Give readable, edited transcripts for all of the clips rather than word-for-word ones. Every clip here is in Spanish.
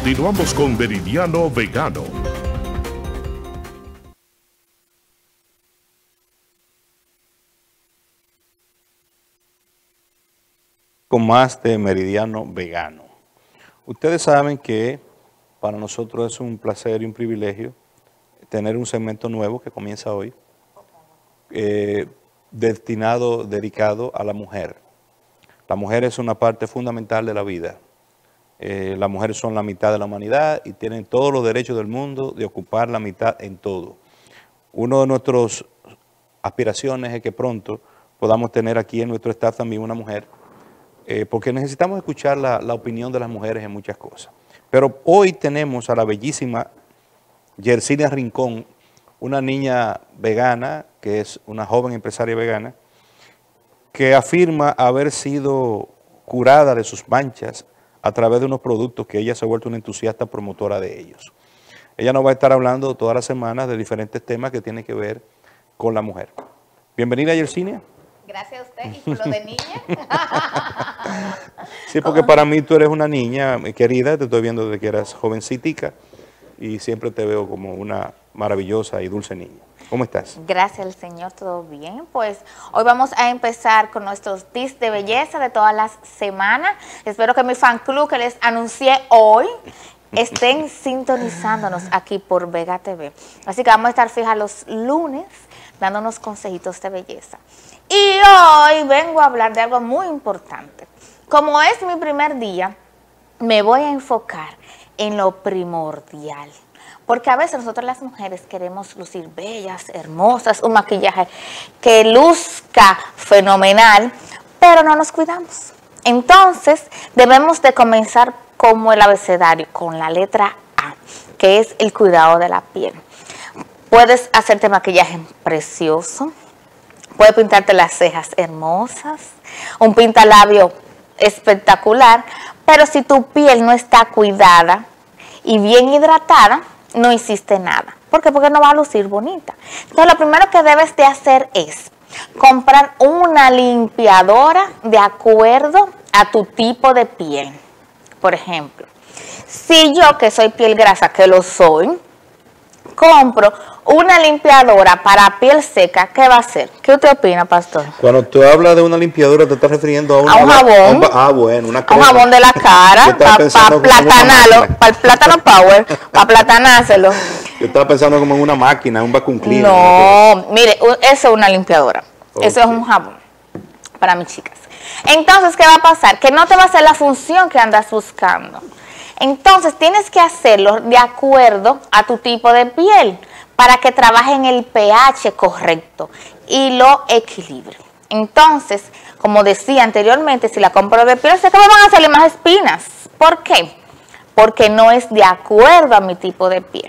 Continuamos con Meridiano Vegano. Con más de Meridiano Vegano. Ustedes saben que para nosotros es un placer y un privilegio tener un segmento nuevo que comienza hoy, dedicado a la mujer. La mujer es una parte fundamental de la vida. Las mujeres son la mitad de la humanidad y tienen todos los derechos del mundo de ocupar la mitad en todo. Uno de nuestras aspiraciones es que pronto podamos tener aquí en nuestro staff también una mujer, porque necesitamos escuchar la opinión de las mujeres en muchas cosas. Pero hoy tenemos a la bellísima Yersinia Rincón, una niña vegana, que es una joven empresaria vegana, que afirma haber sido curada de sus manchas a través de unos productos que ella se ha vuelto una entusiasta promotora de ellos. Ella nos va a estar hablando todas las semanas de diferentes temas que tienen que ver con la mujer. Bienvenida, Yersinia. Gracias a usted. ¿Y por lo de niña? Sí, porque para mí tú eres una niña querida, te estoy viendo desde que eras jovencitica y siempre te veo como una maravillosa y dulce niña. ¿Cómo estás? Gracias al Señor, todo bien. Pues hoy vamos a empezar con nuestros tips de belleza de todas las semanas. Espero que mi fan club que les anuncié hoy estén sintonizándonos aquí por Vega TV. Así que vamos a estar fijas los lunes dándonos consejitos de belleza. Y hoy vengo a hablar de algo muy importante. Como es mi primer día, me voy a enfocar en lo primordial. Porque a veces nosotros las mujeres queremos lucir bellas, hermosas, un maquillaje que luzca fenomenal, pero no nos cuidamos. Entonces, debemos de comenzar como el abecedario, con la letra A, que es el cuidado de la piel. Puedes hacerte maquillaje precioso, puedes pintarte las cejas hermosas, un pintalabio espectacular, pero si tu piel no está cuidada y bien hidratada, no hiciste nada. ¿Por qué? Porque no va a lucir bonita. Entonces, lo primero que debes de hacer es comprar una limpiadora de acuerdo a tu tipo de piel. Por ejemplo, si yo, que soy piel grasa, que lo soy, compro una limpiadora para piel seca, ¿qué va a hacer? ¿Qué usted opina, pastor? Cuando tú hablas de una limpiadora, te estás refiriendo a un jabón. Bueno, una crema. Un jabón de la cara, para platanarlo, para el plátano power, para platanárselo. Yo estaba pensando como en una máquina, un vacuum cleaner. No, mire, eso es una limpiadora. Okay. Eso es un jabón para mis chicas. Entonces, ¿qué va a pasar? Que no te va a hacer la función que andas buscando. Entonces, tienes que hacerlo de acuerdo a tu tipo de piel, para que trabaje en el pH correcto y lo equilibre. Entonces, como decía anteriormente, si la compro de piel, sé que me van a salir más espinas. ¿Por qué? Porque no es de acuerdo a mi tipo de piel.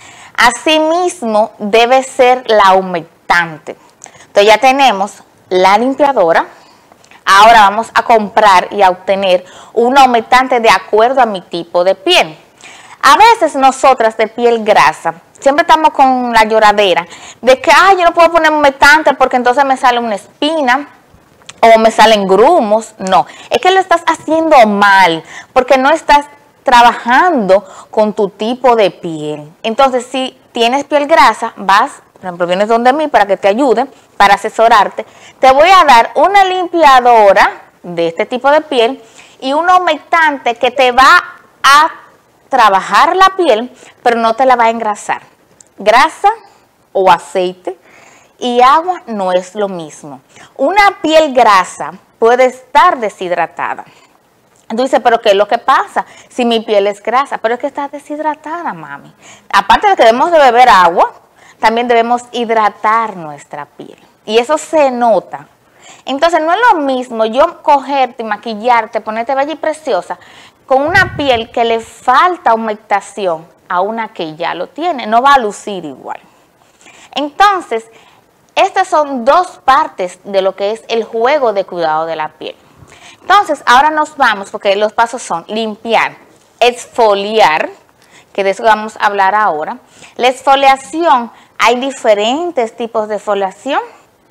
Asimismo, debe ser la humectante. Entonces, ya tenemos la limpiadora. Ahora vamos a comprar y a obtener una humectante de acuerdo a mi tipo de piel. A veces nosotras de piel grasa, siempre estamos con la lloradera de que, yo no puedo poner humectante porque entonces me sale una espina o me salen grumos. No, es que lo estás haciendo mal porque no estás trabajando con tu tipo de piel. Entonces, si tienes piel grasa, vas, por ejemplo, vienes donde mí para que te ayude, para asesorarte. Te voy a dar una limpiadora de este tipo de piel y un humectante que te va a trabajar la piel, pero no te la va a engrasar. Grasa o aceite y agua no es lo mismo. Una piel grasa puede estar deshidratada. Tú dices, ¿pero qué es lo que pasa si mi piel es grasa? Pero es que está deshidratada, mami. Aparte de que debemos de beber agua, también debemos hidratar nuestra piel. Y eso se nota. Entonces, no es lo mismo yo cogerte, maquillarte, ponerte bella y preciosa con una piel que le falta humectación a una que ya lo tiene. No va a lucir igual. Entonces, estas son dos partes de lo que es el juego de cuidado de la piel. Entonces, ahora nos vamos, porque los pasos son limpiar, exfoliar, que de eso vamos a hablar ahora. La exfoliación, hay diferentes tipos de exfoliación.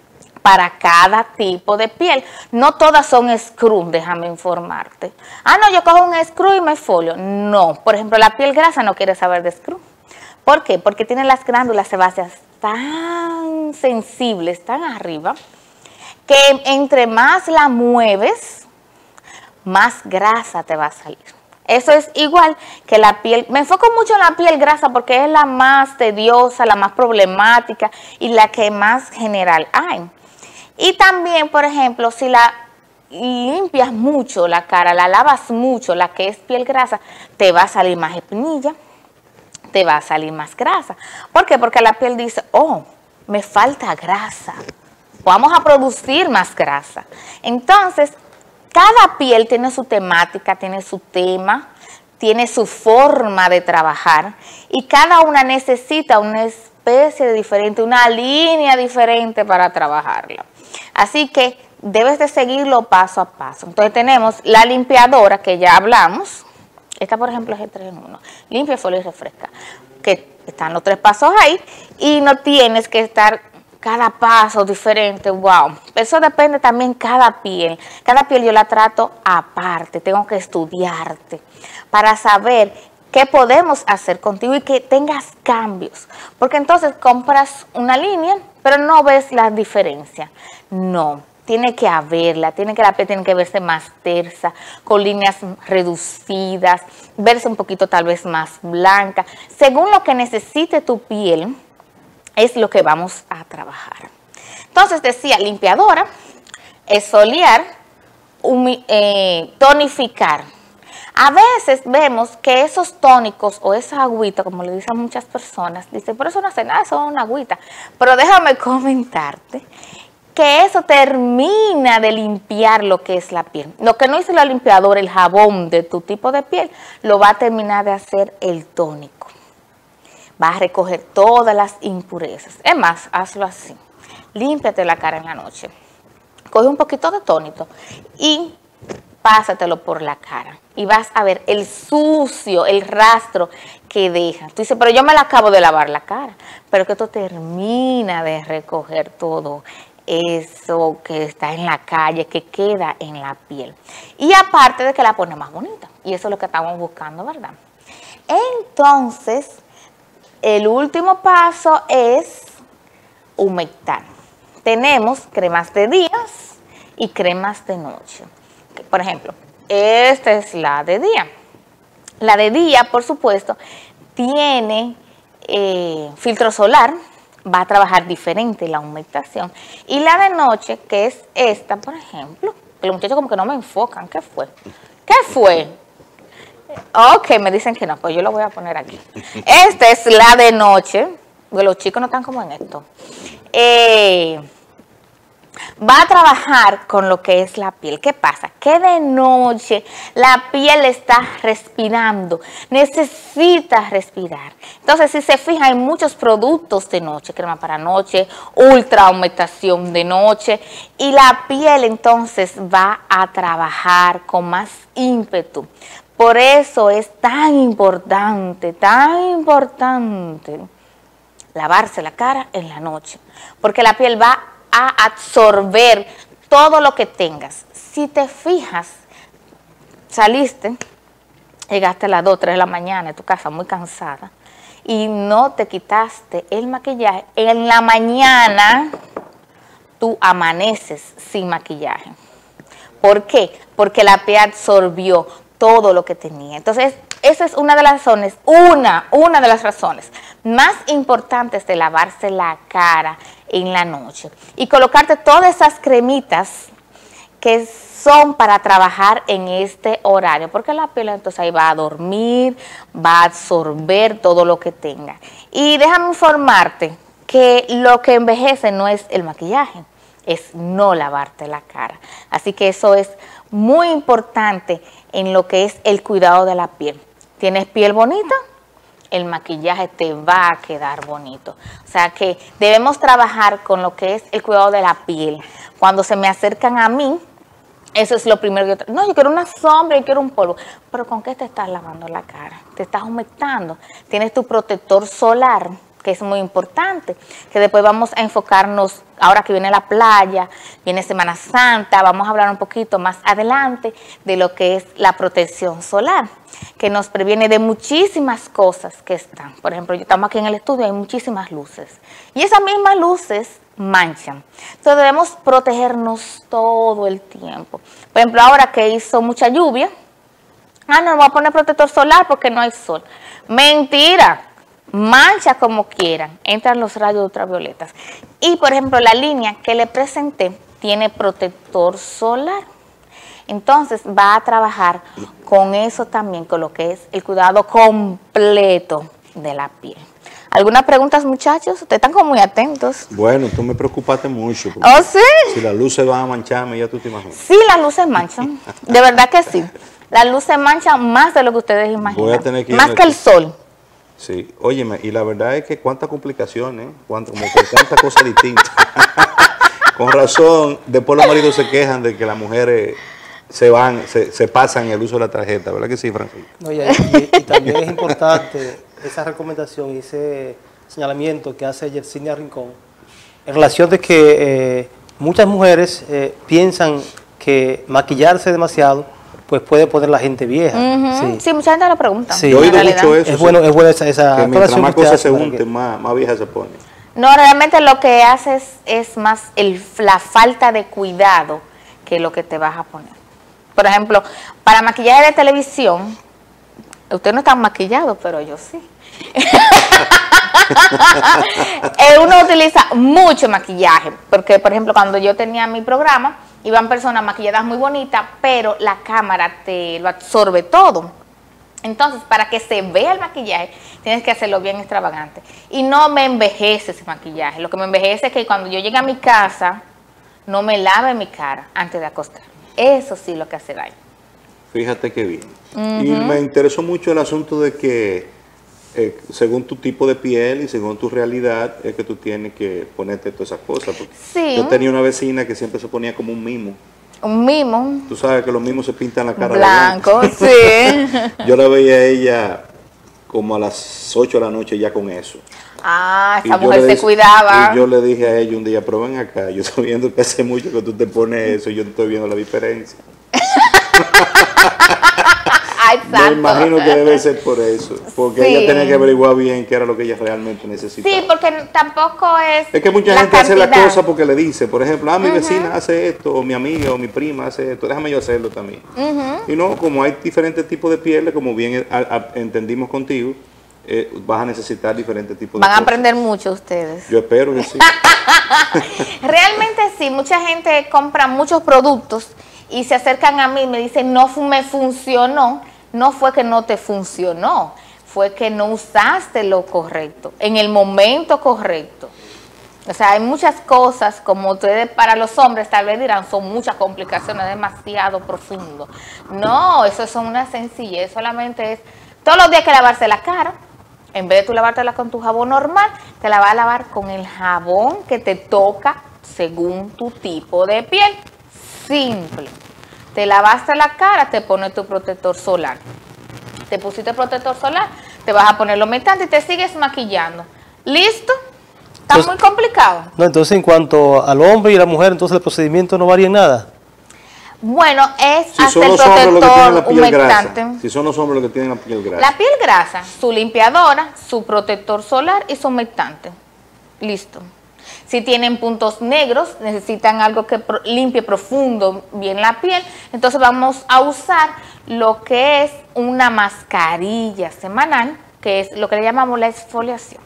para cada tipo de piel. No todas son screw, déjame informarte. Ah, no, yo cojo un screw y me folio. No, por ejemplo, la piel grasa no quiere saber de screw. ¿Por qué? Porque tiene las glándulas sebáceas tan sensibles, tan arriba, que entre más la mueves, más grasa te va a salir. Eso es igual que la piel. Me enfoco mucho en la piel grasa porque es la más tediosa, la más problemática y la que más general hay. Y también, por ejemplo, si la limpias mucho la cara, la lavas mucho, la que es piel grasa, te va a salir más espinilla, te va a salir más grasa. ¿Por qué? Porque la piel dice, oh, me falta grasa, vamos a producir más grasa. Entonces, cada piel tiene su temática, tiene su tema, tiene su forma de trabajar y cada una necesita una especie de diferente, una línea diferente para trabajarla. Así que debes de seguirlo paso a paso. Entonces tenemos la limpiadora que ya hablamos. Esta, por ejemplo, es el 3 en 1. Limpia, folia y refresca. Que están los 3 pasos ahí y no tienes que estar cada paso diferente. Wow. Eso depende también cada piel. Cada piel yo la trato aparte. Tengo que estudiarte para saber qué podemos hacer contigo y que tengas cambios. Porque entonces compras una línea, pero no ves la diferencia. No. Tiene que haberla, la piel tiene que verse más tersa, con líneas reducidas, verse un poquito tal vez más blanca. Según lo que necesite tu piel, es lo que vamos a trabajar. Entonces decía limpiadora, exfoliar, tonificar. A veces vemos que esos tónicos o esa agüita, como le dicen muchas personas, dicen, pero eso no hace nada, eso es una agüita. Pero déjame comentarte que eso termina de limpiar lo que es la piel. Lo que no hizo la limpiadora, el jabón de tu tipo de piel, lo va a terminar de hacer el tónico. Va a recoger todas las impurezas. Es más, hazlo así. Límpiate la cara en la noche. Coge un poquito de tónico y pásatelo por la cara. Y vas a ver el sucio, el rastro que deja. Tú dices, pero yo me la acabo de lavar la cara. Pero que esto termina de recoger todo eso que está en la calle, que queda en la piel. Y aparte de que la pone más bonita. Y eso es lo que estamos buscando, ¿verdad? Entonces, el último paso es humectar. Tenemos cremas de días y cremas de noche. Por ejemplo, esta es la de día. La de día, por supuesto, tiene filtro solar. Va a trabajar diferente la humectación. Y la de noche, que es esta, por ejemplo, que los muchachos como que no me enfocan. ¿Qué fue? ¿Qué fue? Ok, me dicen que no, pues yo lo voy a poner aquí. Esta es la de noche, porque los chicos no están como en esto. Va a trabajar con lo que es la piel. ¿Qué pasa? Que de noche la piel está respirando, necesita respirar. Entonces, si se fijan, hay muchos productos de noche, crema para noche, ultra humectación de noche, y la piel entonces va a trabajar con más ímpetu. Por eso es tan importante lavarse la cara en la noche, porque la piel va a absorber todo lo que tengas. Si te fijas, saliste, llegaste a las 2, 3 de la mañana en tu casa muy cansada y no te quitaste el maquillaje, en la mañana tú amaneces sin maquillaje. ¿Por qué? Porque la piel absorbió todo lo que tenía. Entonces, esa es una de las razones, una de las razones más importantes de lavarse la cara en la noche. Y colocarte todas esas cremitas que son para trabajar en este horario, porque la piel entonces ahí va a dormir, va a absorber todo lo que tenga. Y déjame informarte que lo que envejece no es el maquillaje, es no lavarte la cara. Así que eso es muy importante en lo que es el cuidado de la piel. ¿Tienes piel bonita? El maquillaje te va a quedar bonito. O sea que debemos trabajar con lo que es el cuidado de la piel. Cuando se me acercan a mí, eso es lo primero que yo... No, yo quiero una sombra, yo quiero un polvo. Pero ¿con qué te estás lavando la cara? Te estás humectando. Tienes tu protector solar que es muy importante, que después vamos a enfocarnos, ahora que viene la playa, viene Semana Santa, vamos a hablar un poquito más adelante de lo que es la protección solar, que nos previene de muchísimas cosas que están. Por ejemplo, estamos aquí en el estudio, hay muchísimas luces, y esas mismas luces manchan. Entonces debemos protegernos todo el tiempo. Por ejemplo, ahora que hizo mucha lluvia, no voy a poner protector solar porque no hay sol. Mentira. Mancha como quieran, entran los rayos ultravioletas. Y por ejemplo, la línea que le presenté tiene protector solar. Entonces va a trabajar con eso también, con lo que es el cuidado completo de la piel. ¿Algunas preguntas, muchachos? Ustedes están como muy atentos. Bueno, tú me preocupaste mucho. ¿Oh, sí? Si las luces van a mancharme, ya tú te imaginas. Sí, las luces manchan. De verdad que sí. Las luces manchan más de lo que ustedes imaginan. Voy a tener que más que el sol. Sí, óyeme, y la verdad es que cuántas complicaciones, como que tantas cosas distintas. Con razón, después los maridos se quejan de que las mujeres se pasan el uso de la tarjeta, ¿verdad que sí, Francisco? No, y también es importante esa recomendación y ese señalamiento que hace Yersinia Rincón en relación de que muchas mujeres piensan que maquillarse demasiado pues puede poner la gente vieja. Sí, mucha gente lo pregunta. Sí. Yo he oído mucho eso. Es bueno esa que mientras más que cosas hace se para unten, más vieja se pone. No, realmente lo que haces es más la falta de cuidado que lo que te vas a poner. Por ejemplo, para maquillaje de televisión, ustedes no están maquillados, pero yo sí. Uno utiliza mucho maquillaje, porque por ejemplo cuando yo tenía mi programa, iban personas maquilladas muy bonitas, pero la cámara te lo absorbe todo. Entonces, para que se vea el maquillaje, tienes que hacerlo bien extravagante. Y no me envejece ese maquillaje. Lo que me envejece es que cuando yo llegue a mi casa, no me lave mi cara antes de acostar. Eso sí lo que hace daño. Fíjate qué bien. Y me interesó mucho el asunto de que según tu tipo de piel y según tu realidad es que tú tienes que ponerte todas esas cosas. Porque Sí. yo tenía una vecina que siempre se ponía como un mimo. Un mimo. Tú sabes que los mimos se pintan la cara Blanco, de blanco. sí. Yo la veía a ella como a las 8 de la noche ya con eso. Ah, Y esa yo mujer le se dije- cuidaba. Y yo le dije a ella un día, pero ven acá, yo estoy viendo que hace mucho que tú te pones eso y yo te estoy viendo la diferencia. Ay, Me santo. imagino que debe ser por eso, porque Sí. ella tenía que averiguar bien qué era lo que ella realmente necesitaba. Sí, porque tampoco es. Es que mucha la gente hace la cantidad. cosa porque le dice, por ejemplo, mi vecina hace esto, o mi amiga o mi prima hace esto, déjame yo hacerlo también. Y no, como hay diferentes tipos de pieles, como bien entendimos contigo, vas a necesitar diferentes tipos Van de a cosas. aprender mucho ustedes. Yo espero que sí. Realmente sí, mucha gente compra muchos productos y se acercan a mí y me dicen, no me funcionó. No fue que no te funcionó, fue que no usaste lo correcto, en el momento correcto. O sea, hay muchas cosas, como ustedes para los hombres tal vez dirán, son muchas complicaciones, demasiado profundo. No, eso es una sencillez, solamente es todos los días que lavarse la cara. En vez de tú lavártela con tu jabón normal, te la vas a lavar con el jabón que te toca según tu tipo de piel. Simple. Te lavaste la cara, te pones tu protector solar. Te pusiste protector solar, te vas a poner lo humectante y te sigues maquillando. ¿Listo? Está Entonces, muy complicado. No, entonces en cuanto al hombre y la mujer, entonces el procedimiento no varía en nada. Bueno, es Si hasta son el los hombres los que tienen la protector piel grasa, humectante. si son los hombres los que tienen la piel grasa. La piel grasa, su limpiadora, su protector solar y su humectante. Listo. Si tienen puntos negros, necesitan algo que limpie profundo bien la piel, entonces vamos a usar lo que es una mascarilla semanal, que es lo que le llamamos la exfoliación.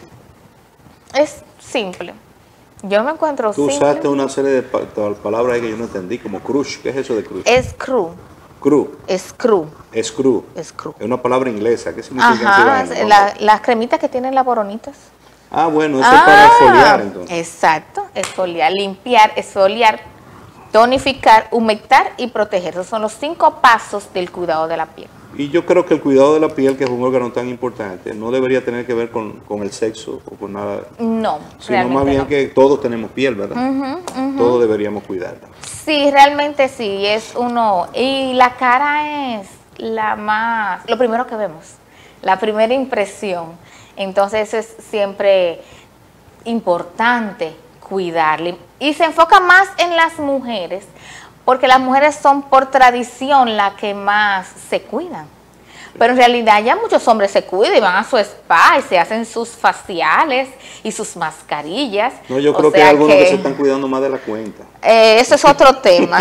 Es simple. Yo no me encuentro Tú simple. usaste una serie de palabras ahí que yo no entendí, como crush. ¿Qué es eso de crush? Screw. Cru. Screw. Screw. Screw. Es una palabra inglesa. ¿Qué significa esa Ajá, vaina? las cremitas que tienen las boronitas. Ah, bueno, eso es para exfoliar entonces. Exacto, exfoliar, limpiar, exfoliar, tonificar, humectar y proteger. Esos son los 5 pasos del cuidado de la piel. Y yo creo que el cuidado de la piel, que es un órgano tan importante, no debería tener que ver con el sexo o con nada, No, sino realmente más bien no. que todos tenemos piel, ¿verdad? Todos deberíamos cuidarla. Sí, realmente sí, es uno. Y la cara es lo primero que vemos, la primera impresión. Entonces eso es siempre importante cuidarle. Y se enfoca más en las mujeres, porque las mujeres son por tradición las que más se cuidan. Pero en realidad ya muchos hombres se cuidan y van a su spa y se hacen sus faciales y sus mascarillas. No, yo creo que hay algunos que se están cuidando más de la cuenta. Eso es otro tema.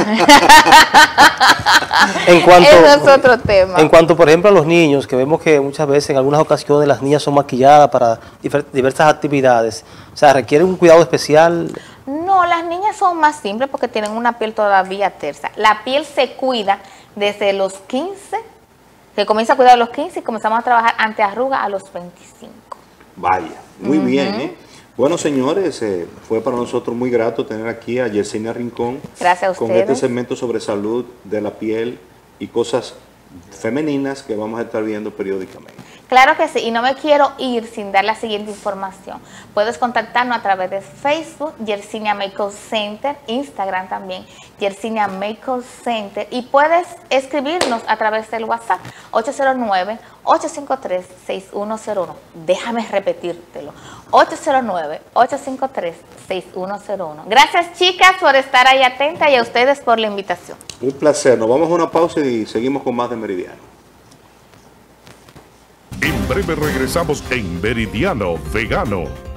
Eso es otro tema. En cuanto, por ejemplo, a los niños, que vemos que muchas veces, en algunas ocasiones, las niñas son maquilladas para diversas actividades. O sea, ¿requiere un cuidado especial? No, las niñas son más simples porque tienen una piel todavía tersa. La piel se cuida desde los 15, se comienza a cuidar a los 15 y comenzamos a trabajar antiarruga a los 25. Vaya, muy bien, ¿eh? Bueno, señores, fue para nosotros muy grato tener aquí a Yersinia Rincón. Gracias a ustedes. Con este segmento sobre salud de la piel y cosas femeninas que vamos a estar viendo periódicamente. Claro que sí, y no me quiero ir sin dar la siguiente información. Puedes contactarnos a través de Facebook, Yersinia Makeup Center, Instagram también, Yersinia Makeup Center, y puedes escribirnos a través del WhatsApp, 809-853-6101. Déjame repetírtelo, 809-853-6101. Gracias, chicas, por estar ahí atentas y a ustedes por la invitación. Un placer. Nos vamos a una pausa y seguimos con más de Meridiano. En breve regresamos en Meridiano Vegano.